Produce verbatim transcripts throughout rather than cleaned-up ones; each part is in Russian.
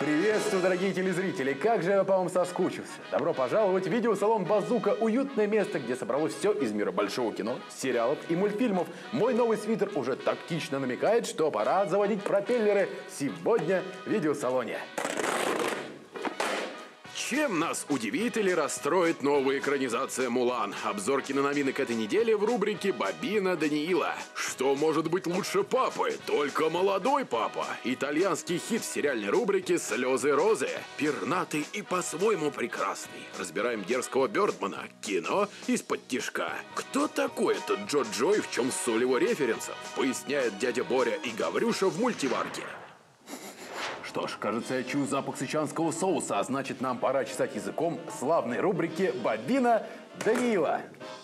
Приветствую, дорогие телезрители! Как же я по вам соскучился! Добро пожаловать в видеосалон «Базука» – уютное место, где собралось все из мира большого кино, сериалов и мультфильмов. Мой новый свитер уже тактично намекает, что пора заводить пропеллеры сегодня в видеосалоне. Чем нас удивит или расстроит новая экранизация «Мулан»? Обзор киноновинок этой недели в рубрике «Бобина Даниила». Что может быть лучше папы? Только молодой папа. Итальянский хит в сериальной рубрике «Слезы розы». Пернатый и по-своему прекрасный. Разбираем дерзкого Бёрдмана. Кино из-под тишка. Кто такой этот Джо-Джо и в чем соль его референсов? Поясняет дядя Боря и Гаврюша в мультиварке. Что ж, кажется, я чую запах сычуанского соуса, а значит, нам пора чесать языком славной рубрики «Бобина Даниила».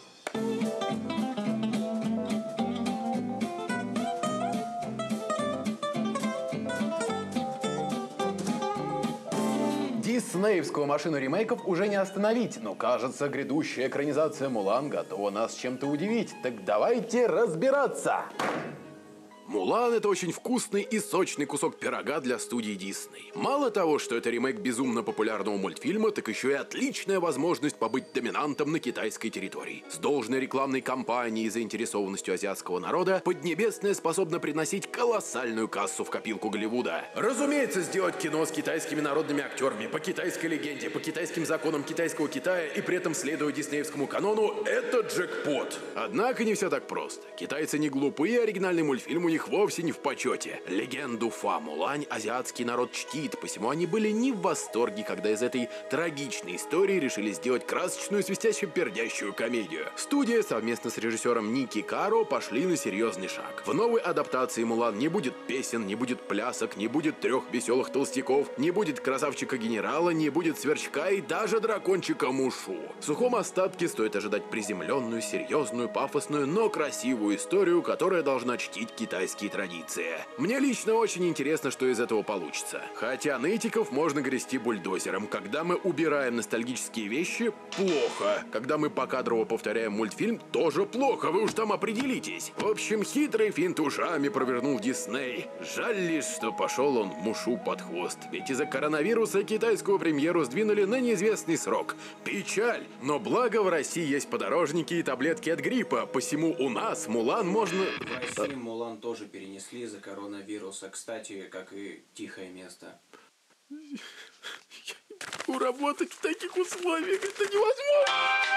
Диснеевскую машину ремейков уже не остановить, но, кажется, грядущая экранизация «Мулан» готова нас чем-то удивить. Так давайте разбираться! «Мулан» — это очень вкусный и сочный кусок пирога для студии Disney. Мало того, что это ремейк безумно популярного мультфильма, так еще и отличная возможность побыть доминантом на китайской территории. С должной рекламной кампанией и заинтересованностью азиатского народа Поднебесная способна приносить колоссальную кассу в копилку Голливуда. Разумеется, сделать кино с китайскими народными актерами, по китайской легенде, по китайским законам китайского Китая и при этом следуя диснеевскому канону — это джекпот. Однако не все так просто. Китайцы не глупые, оригинальный мультфильм у них вовсе не в почете. Легенду Фа Мулань азиатский народ чтит, посему они были не в восторге, когда из этой трагичной истории решили сделать красочную, свистящую-пердящую комедию. Студия совместно с режиссером Ники Каро пошли на серьезный шаг. В новой адаптации Мулан не будет песен, не будет плясок, не будет трех веселых толстяков, не будет красавчика-генерала, не будет сверчка и даже дракончика Мушу. В сухом остатке стоит ожидать приземленную, серьезную, пафосную, но красивую историю, которая должна чтить китайский традиции. Мне лично очень интересно, что из этого получится. Хотя нытиков можно грести бульдозером. Когда мы убираем ностальгические вещи, плохо. Когда мы покадрово повторяем мультфильм, тоже плохо, вы уж там определитесь. В общем, хитрый финт ушами провернул Дисней. Жаль лишь, что пошел он Мушу под хвост. Ведь из-за коронавируса китайскую премьеру сдвинули на неизвестный срок. Печаль! Но благо в России есть подорожники и таблетки от гриппа, посему у нас Мулан можно... В России Мулан тоже перенесли из-за коронавируса, кстати, как и «Тихое место». Я не могу работать в таких условиях, это невозможно!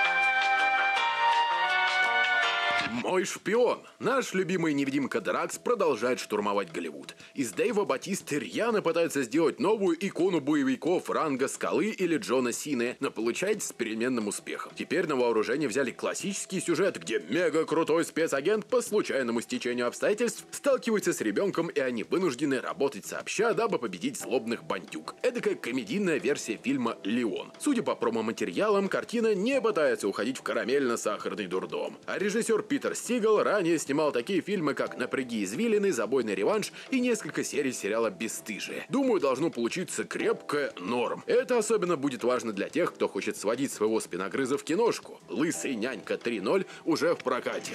Мой шпион. Наш любимый невидимка Дракс продолжает штурмовать Голливуд. Из Дэйва Батисты рьяно пытается сделать новую икону боевиков ранга Скалы или Джона Сины, но получается с переменным успехом. Теперь на вооружение взяли классический сюжет, где мега-крутой спецагент по случайному стечению обстоятельств сталкивается с ребенком, и они вынуждены работать сообща, дабы победить злобных бандюк. Эдакая комедийная версия фильма «Леон». Судя по промо-материалам, картина не пытается уходить в карамельно-сахарный дурдом. А режиссер Питер Сигал ранее снимал такие фильмы, как «Напряги извилины», «Забойный реванш» и несколько серий сериала «Бесстыжие». Думаю, должно получиться крепкое норм. Это особенно будет важно для тех, кто хочет сводить своего спиногрыза в киношку. «Лысый нянька три ноль» уже в прокате.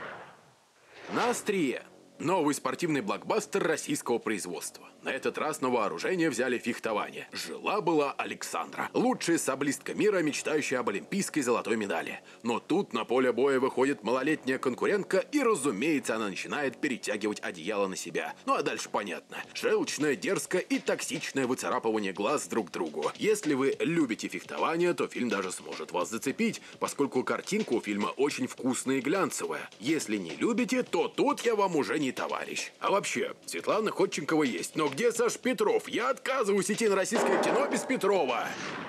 На острие. Новый спортивный блокбастер российского производства. На этот раз на вооружение взяли фехтование. Жила-была Александра. Лучшая саблистка мира, мечтающая об олимпийской золотой медали. Но тут на поле боя выходит малолетняя конкурентка, и, разумеется, она начинает перетягивать одеяло на себя. Ну а дальше понятно. Желчное, дерзкое и токсичное выцарапывание глаз друг другу. Если вы любите фехтование, то фильм даже сможет вас зацепить, поскольку картинка у фильма очень вкусная и глянцевая. Если не любите, то тут я вам уже не товарищ. А вообще, Светлана Ходченкова есть, но где Саш Петров? Я отказываюсь идти на российское кино без Петрова.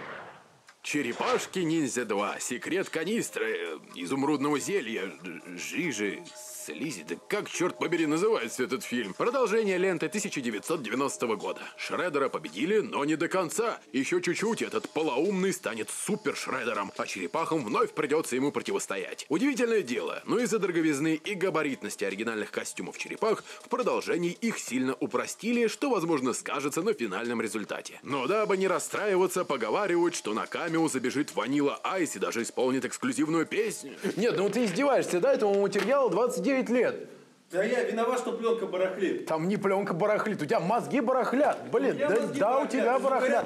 «Черепашки-ниндзя два. Секрет канистры. Изумрудного зелья. Жижи. Слизи. Да как, черт побери, называется этот фильм?» Продолжение ленты тысяча девятьсот девяностого года. Шреддера победили, но не до конца. Еще чуть-чуть этот полоумный станет супер-шреддером, а черепахам вновь придется ему противостоять. Удивительное дело, но из-за дороговизны и габаритности оригинальных костюмов черепах в продолжении их сильно упростили, что, возможно, скажется на финальном результате. Но дабы не расстраиваться, поговаривают, что на камео забежит Ванила Айс и даже исполнит эксклюзивную песню. Нет, ну ты издеваешься, да? Этому материалу двадцать девять лет. Да я виноват, что пленка барахлит. Там не пленка барахлит, у тебя мозги барахлят. Блин, У меня да, мозги да у барахлят, тебя ты барахлят.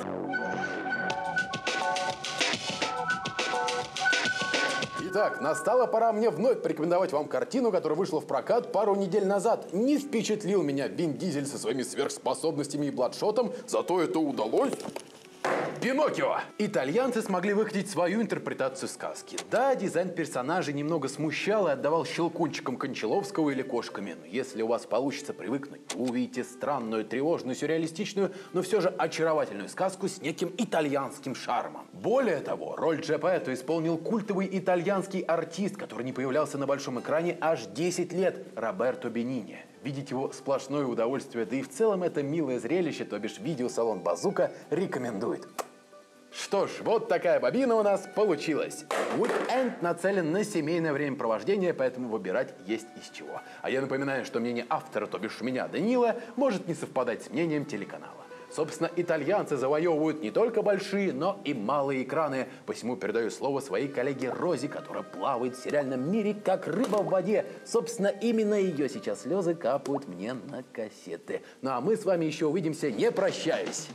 Итак, настала пора мне вновь порекомендовать вам картину, которая вышла в прокат пару недель назад. Не впечатлил меня Вин Дизель со своими сверхспособностями и бладшотом, зато это удалось. Пиноккио! Итальянцы смогли выкатить свою интерпретацию сказки. Да, дизайн персонажей немного смущал и отдавал щелкунчиком Кончаловского или кошками. Но если у вас получится привыкнуть, вы увидите странную, тревожную, сюрреалистичную, но все же очаровательную сказку с неким итальянским шармом. Более того, роль Джепетто исполнил культовый итальянский артист, который не появлялся на большом экране аж десять лет, Роберто Бенини. Видеть его сплошное удовольствие, да и в целом это милое зрелище, то бишь видеосалон Базука рекомендует. Что ж, вот такая бобина у нас получилась. Уикенд нацелен на семейное времяпровождение, поэтому выбирать есть из чего. А я напоминаю, что мнение автора, то бишь меня, Данила, может не совпадать с мнением телеканала. Собственно, итальянцы завоевывают не только большие, но и малые экраны. Посему передаю слово своей коллеге Розе, которая плавает в сериальном мире, как рыба в воде. Собственно, именно ее сейчас слезы капают мне на кассеты. Ну а мы с вами еще увидимся, не прощаясь.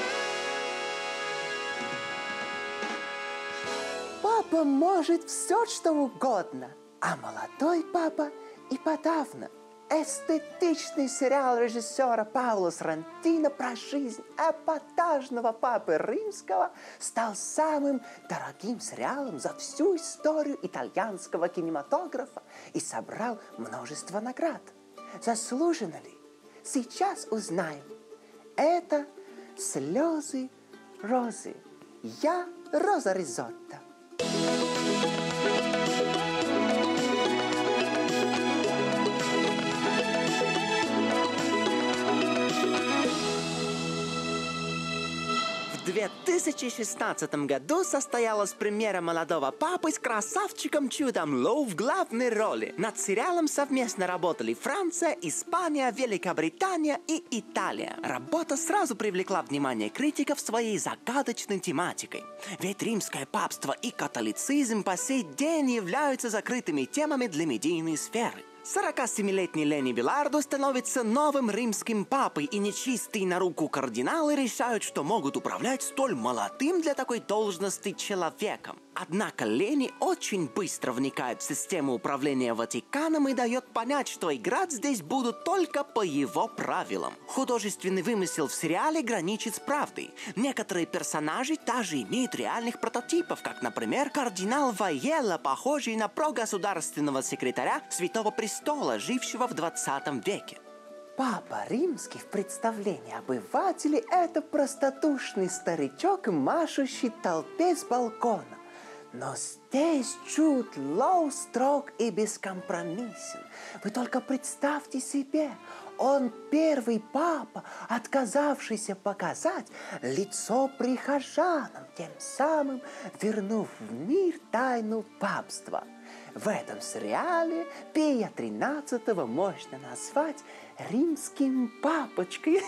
Папа может все, что угодно, а молодой папа и подавно. Эстетичный сериал режиссера Паоло Соррентино про жизнь эпатажного папы римского стал самым дорогим сериалом за всю историю итальянского кинематографа и собрал множество наград. Заслуженно ли? Сейчас узнаем. Это «Слезы Розы». Я Роза Ризотто. В две тысячи шестнадцатом году состоялась премьера «Молодого папы» с красавчиком-чудом Лоу в главной роли. Над сериалом совместно работали Франция, Испания, Великобритания и Италия. Работа сразу привлекла внимание критиков своей загадочной тематикой. Ведь римское папство и католицизм по сей день являются закрытыми темами для медийной сферы. сорокасемилетний Ленни Белардо становится новым римским папой, и нечистые на руку кардиналы решают, что могут управлять столь молодым для такой должности человеком. Однако Ленни очень быстро вникает в систему управления Ватиканом и дает понять, что играть здесь будут только по его правилам. Художественный вымысел в сериале граничит с правдой. Некоторые персонажи даже имеют реальных прототипов, как, например, кардинал Вайелла, похожий на прогосударственного секретаря Святого Престола, жившего в двадцатом веке. Папа Римский в представлении обывателей – это простодушный старичок, машущий толпе с балкона. Но здесь Джуд Лоу строг и бескомпромиссен. Вы только представьте себе, он первый папа, отказавшийся показать лицо прихожанам, тем самым вернув в мир тайну папства. В этом сериале Пия тринадцатого можно назвать римским папочкой.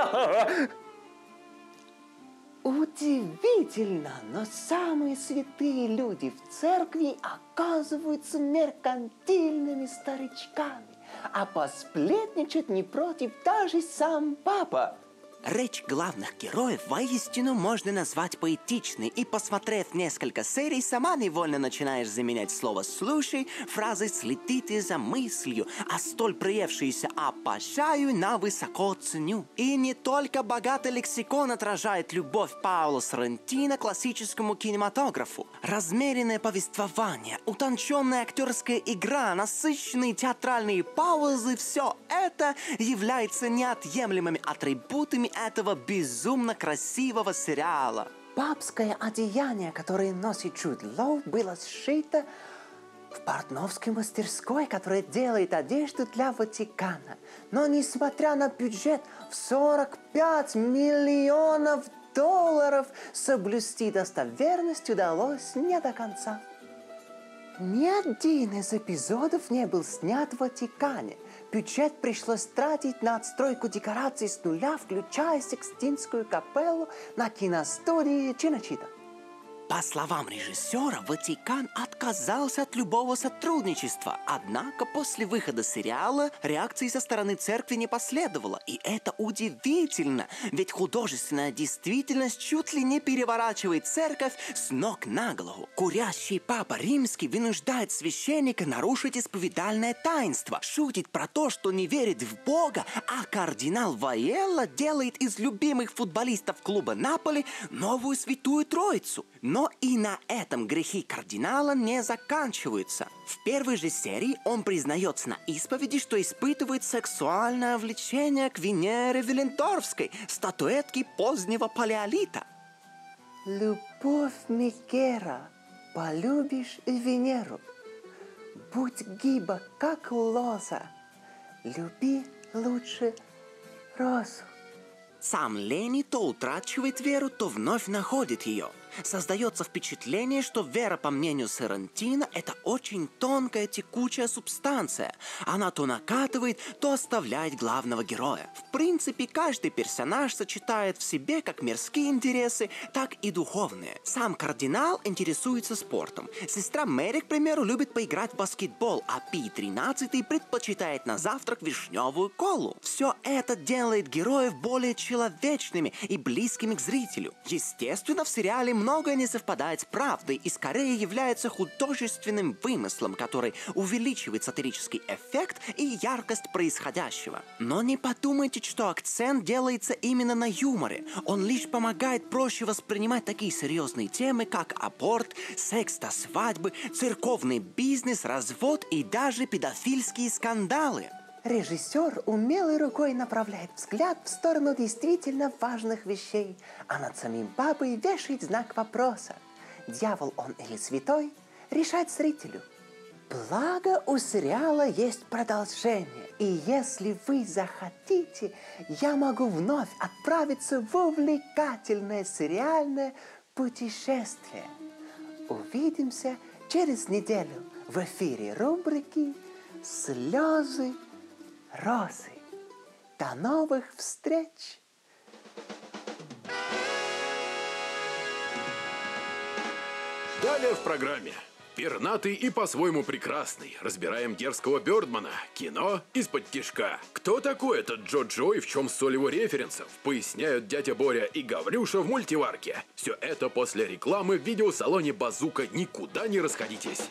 Удивительно, но самые святые люди в церкви оказываются меркантильными старичками, а посплетничать не против даже сам папа. Речь главных героев воистину можно назвать поэтичной, и, посмотрев несколько серий, сама невольно начинаешь заменять слово «слушай» фразой «следите за мыслью», а столь приевшиеся «обожаю» на «высоко ценю». И не только богатый лексикон отражает любовь Паоло Соррентино к классическому кинематографу. Размеренное повествование, утонченная актерская игра, насыщенные театральные паузы – все это является неотъемлемыми атрибутами этого безумно красивого сериала. Папское одеяние, которое носит Джуд Лоу, было сшито в портновской мастерской, которая делает одежду для Ватикана. Но несмотря на бюджет в сорок пять миллионов долларов, соблюсти достоверность удалось не до конца. Ни один из эпизодов не был снят в Ватикане. Бюджет пришлось тратить на отстройку декораций с нуля, включая Сикстинскую капеллу на киностудии Чиночита. По словам режиссера, Ватикан отказался от любого сотрудничества. Однако после выхода сериала реакции со стороны церкви не последовало. И это удивительно, ведь художественная действительность чуть ли не переворачивает церковь с ног на голову. Курящий папа римский вынуждает священника нарушить исповедальное таинство, шутит про то, что не верит в Бога, а кардинал Ваелла делает из любимых футболистов клуба Наполи новую святую троицу. Но и на этом грехи кардинала не заканчиваются. В первой же серии он признается на исповеди, что испытывает сексуальное влечение к Венере Виленторфской, статуэтке позднего палеолита. Любовь Мегера, полюбишь и Венеру. Будь гиба, как лоза, люби лучше розу. Сам Лени то утрачивает веру, то вновь находит ее. Создается впечатление, что вера, по мнению Соррентино, это очень тонкая текучая субстанция. Она то накатывает, то оставляет главного героя. В принципе, каждый персонаж сочетает в себе как мирские интересы, так и духовные. Сам кардинал интересуется спортом. Сестра Мэри, к примеру, любит поиграть в баскетбол, а Пий тринадцатый предпочитает на завтрак вишневую колу. Все это делает героев более человечными и близкими к зрителю. Естественно, в сериале многое не совпадает с правдой и скорее является художественным вымыслом, который увеличивает сатирический эффект и яркость происходящего. Но не подумайте, что акцент делается именно на юморе. Он лишь помогает проще воспринимать такие серьезные темы, как аборт, секс до свадьбы, церковный бизнес, развод и даже педофильские скандалы. Режиссер умелой рукой направляет взгляд в сторону действительно важных вещей, а над самим папой вешает знак вопроса. Дьявол он или святой, решать зрителю. Благо у сериала есть продолжение, и если вы захотите, я могу вновь отправиться в увлекательное сериальное путешествие. Увидимся через неделю в эфире рубрики «Слезы розы». До новых встреч! Далее в программе. Пернатый и по-своему прекрасный. Разбираем дерзкого Бёрдмана. Кино из-под тишка. Кто такой этот Джо-Джо и в чем соль его референсов? Поясняют дядя Боря и Гаврюша в мультиварке. Все это после рекламы в видеосалоне Базука. Никуда не расходитесь.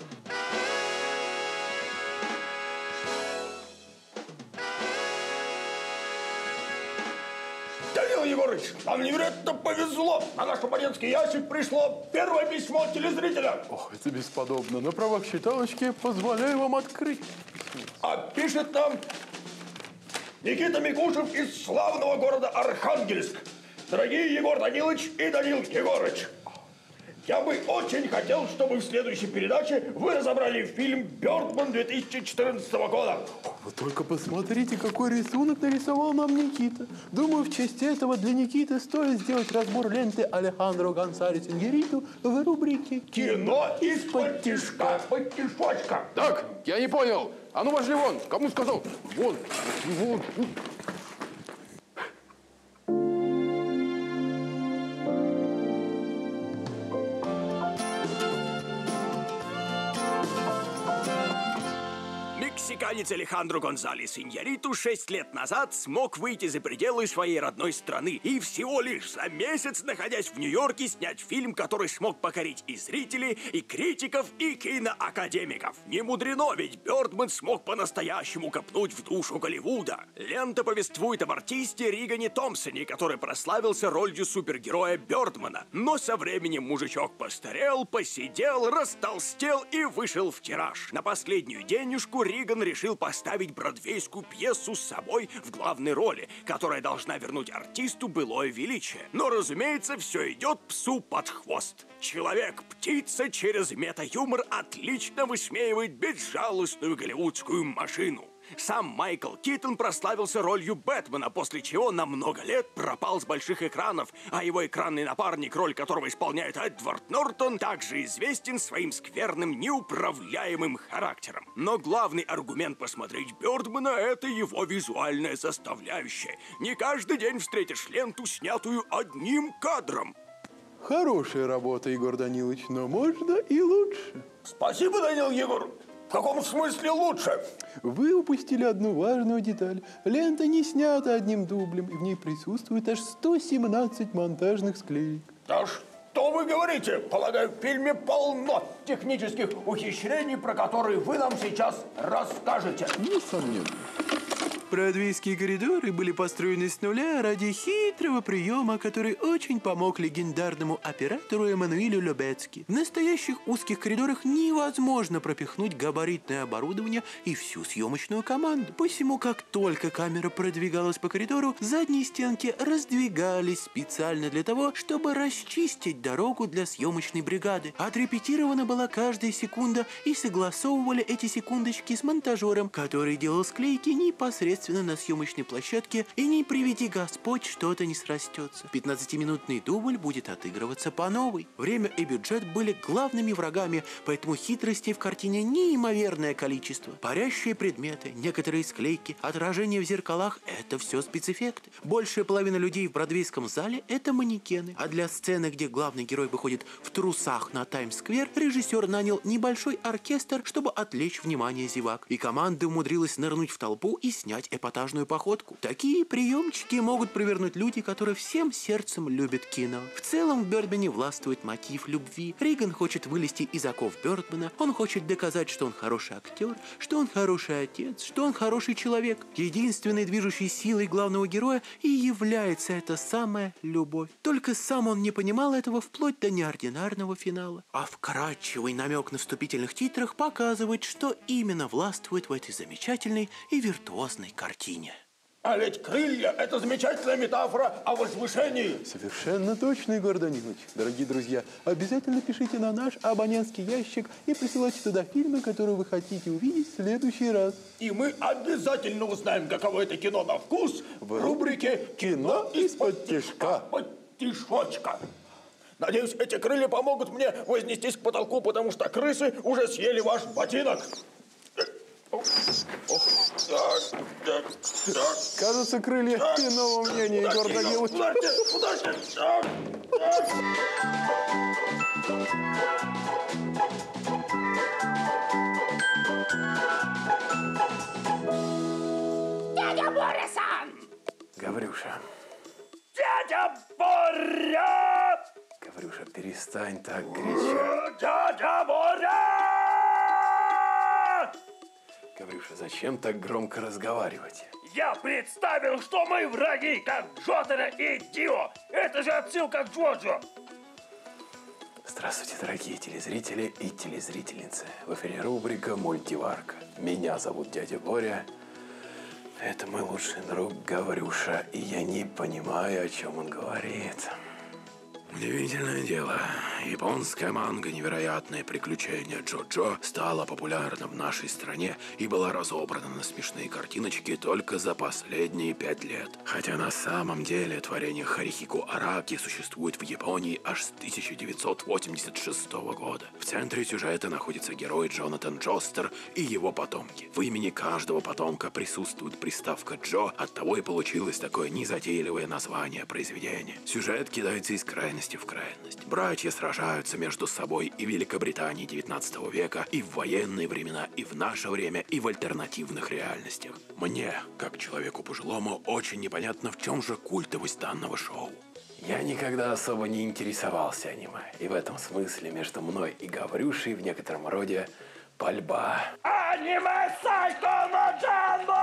Данил Егорыч, нам невероятно повезло. На наш абонентский ящик пришло первое письмо от телезрителя. Ох, это бесподобно. На правах считалочки позволяю вам открыть. А пишет нам Никита Микушев из славного города Архангельск. Дорогие Егор Данилович и Данил Егорыч, я бы очень хотел, чтобы в следующей передаче вы разобрали фильм «Бёрдман» две тысячи четырнадцатого года. Вы только посмотрите, какой рисунок нарисовал нам Никита. Думаю, в честь этого для Никиты стоит сделать разбор ленты Алехандро Гонсалес Иньярриту в рубрике Кино из-под тишка, под тишочка. Так, я не понял. А ну пошли вон. Кому сказал? Вон, вон. Мексиканец Алехандро Гонсалес Иньярриту шесть лет назад смог выйти за пределы своей родной страны и всего лишь за месяц, находясь в Нью-Йорке, снять фильм, который смог покорить и зрителей, и критиков, и киноакадемиков. Не мудрено, ведь Бёрдман смог по-настоящему копнуть в душу Голливуда. Лента повествует об артисте Ригане Томпсоне, который прославился ролью супергероя Бёрдмана. Но со временем мужичок постарел, посидел, растолстел и вышел в тираж. На последнюю денежку Риган решил поставить бродвейскую пьесу с собой в главной роли, которая должна вернуть артисту былое величие. Но, разумеется, все идет псу под хвост. Человек-птица через мета-юмор отлично высмеивает безжалостную голливудскую машину. Сам Майкл Китон прославился ролью Бэтмена, после чего на много лет пропал с больших экранов, а его экранный напарник, роль которого исполняет Эдвард Нортон, также известен своим скверным, неуправляемым характером. Но главный аргумент посмотреть Бёрдмана — это его визуальная составляющая. Не каждый день встретишь ленту, снятую одним кадром. Хорошая работа, Егор Данилович, но можно и лучше. Спасибо, Данил Егор. В каком смысле лучше? Вы упустили одну важную деталь. Лента не снята одним дублем, и в ней присутствует аж сто семнадцать монтажных склеек. Да что вы говорите? Полагаю, в фильме полно технических ухищрений, про которые вы нам сейчас расскажете. Несомненно. Бродвейские коридоры были построены с нуля ради хитрого приема, который очень помог легендарному оператору Эммануилю Любецки. В настоящих узких коридорах невозможно пропихнуть габаритное оборудование и всю съемочную команду. Посему, как только камера продвигалась по коридору, задние стенки раздвигались специально для того, чтобы расчистить дорогу для съемочной бригады. Отрепетирована была каждая секунда, и согласовывали эти секундочки с монтажером, который делал склейки непосредственно на съемочной площадке, и не приведи Господь, что-то не срастется. пятнадцатиминутный дубль будет отыгрываться по новой. Время и бюджет были главными врагами, поэтому хитростей в картине неимоверное количество. Парящие предметы, некоторые склейки, отражения в зеркалах – это все спецэффекты. Большая половина людей в бродвейском зале – это манекены. А для сцены, где главный герой выходит в трусах на Таймс-сквер, режиссер нанял небольшой оркестр, чтобы отвлечь внимание зевак. И команда умудрилась нырнуть в толпу и снять эпатажную походку. Такие приемчики могут провернуть люди, которые всем сердцем любят кино. В целом в Бёрдмане властвует мотив любви. Риган хочет вылезти из оков Бёрдмана, он хочет доказать, что он хороший актер, что он хороший отец, что он хороший человек. Единственной движущей силой главного героя и является эта самая любовь. Только сам он не понимал этого вплоть до неординарного финала. А вкрадчивый намек на вступительных титрах показывает, что именно властвует в этой замечательной и виртуозной картине. А ведь крылья – это замечательная метафора о возвышении. Совершенно точно, Егор Данилович. Дорогие друзья, обязательно пишите на наш абонентский ящик и присылайте туда фильмы, которые вы хотите увидеть в следующий раз. И мы обязательно узнаем, каково это кино на вкус в рубрике «Кино из-под тишка». Под тишочка. Надеюсь, эти крылья помогут мне вознестись к потолку, потому что крысы уже съели ваш ботинок. Ох, так, так, так. Кажется, крылья так, иного мнения, Егор Данилович. Ударьте, ударьте, так, так. Дядя Боря-сан! Гаврюша. Дядя Боря! Гаврюша, перестань так кричать. Дядя Боря! Гаврюша, зачем так громко разговаривать? Я представил, что мы враги, как Джотара и Дио. Это же отсылка к Джоджо. Здравствуйте, дорогие телезрители и телезрительницы. В эфире рубрика «Мультиварка». Меня зовут дядя Боря. Это мой лучший друг Гаврюша, и я не понимаю, о чем он говорит. Удивительное дело. Японская манга «Невероятные приключения Джоджо» стала популярна в нашей стране и была разобрана на смешные картиночки только за последние пять лет. Хотя на самом деле творение Харихико Араки существует в Японии аж с тысяча девятьсот восемьдесят шестого года. В центре сюжета находится герой Джонатан Джостер и его потомки. В имени каждого потомка присутствует приставка Джо, оттого и получилось такое незатейливое название произведения. Сюжет кидается из крайности в крайность. Братья сражаются между собой и в Великобритании девятнадцатого века, и в военные времена, и в наше время, и в альтернативных реальностях. Мне, как человеку пожилому, очень непонятно, в чем же культовость данного шоу. Я никогда особо не интересовался аниме, и в этом смысле между мной и Гаврюшей в некотором роде пальба. Аниме Сайко но Джамбо!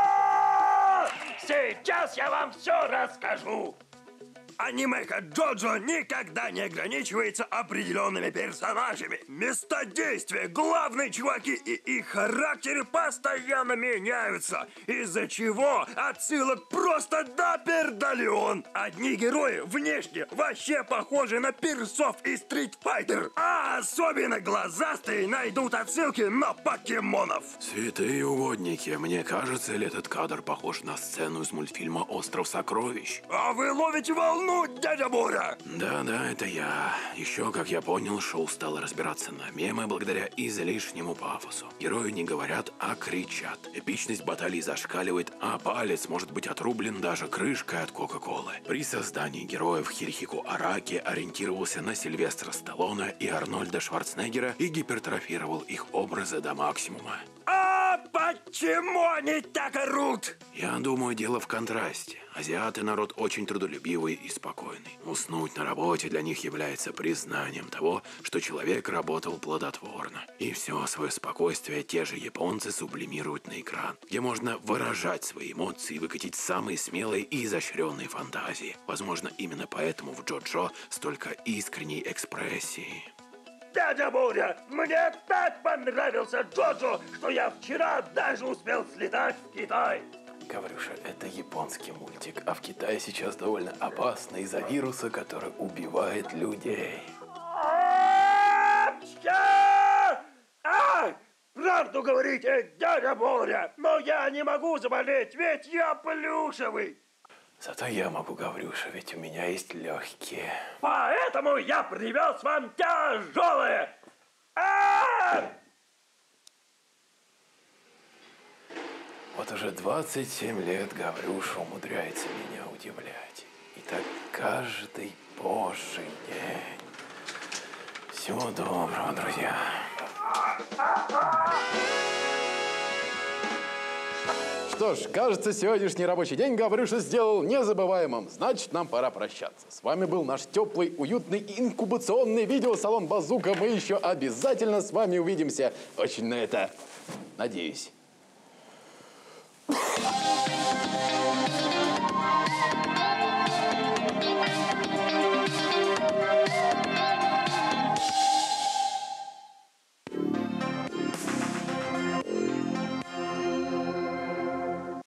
Сейчас я вам все расскажу. Анимека Джоджо никогда не ограничивается определенными персонажами. Места действия, главные чуваки и их характеры постоянно меняются, из-за чего отсылок просто до пердалион. Одни герои внешне вообще похожи на персов из Street Fighter, а особенно глазастые найдут отсылки на покемонов. Святые угодники, мне кажется ли этот кадр похож на сцену из мультфильма «Остров сокровищ»? А вы ловите волну? Ну, дядя Боря! Да-да, это я. Еще, как я понял, шоу стало разбираться на мемы благодаря излишнему пафосу. Герои не говорят, а кричат. Эпичность баталий зашкаливает, а палец может быть отрублен даже крышкой от Кока-Колы. При создании героев Хирохико Араки ориентировался на Сильвестра Сталлоне и Арнольда Шварценеггера и гипертрофировал их образы до максимума. А почему они так орут? Я думаю, дело в контрасте. Азиаты народ очень трудолюбивый и спокойный. Уснуть на работе для них является признанием того, что человек работал плодотворно. И все свое спокойствие те же японцы сублимируют на экран, где можно выражать свои эмоции и выкатить самые смелые и изощренные фантазии. Возможно, именно поэтому в Джоджо столько искренней экспрессии. Дядя Боря, мне так понравился Джоджо, что я вчера даже успел слетать в Китай. Гаврюша, это японский мультик, а в Китае сейчас довольно опасно из-за вируса, который убивает людей. А, правду говорите, дядя Боря, но я не могу заболеть, ведь я плюшевый. Зато я могу, Гаврюша, ведь у меня есть легкие. Поэтому я привез вам тяжелое. А! Вот уже двадцать семь лет Гаврюша умудряется меня удивлять. И так каждый божий день. Всего доброго, друзья. Что ж, кажется, сегодняшний рабочий день Гаврюша сделал незабываемым. Значит, нам пора прощаться. С вами был наш теплый, уютный и инкубационный видеосалон Базука. Мы еще обязательно с вами увидимся. Очень на это надеюсь.